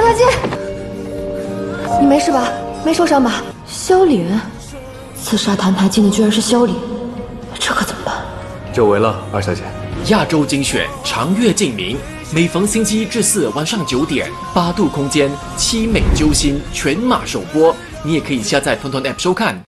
小姐，你没事吧？没受伤吧？萧凛，刺杀谭台烬的居然是萧凛，这可怎么办？ 久违了，二小姐。 亚洲精选长月烬明，每逢星期一至四晚上9点，8度空间凄美揪心全马首播，你也可以下载团团 App 收看。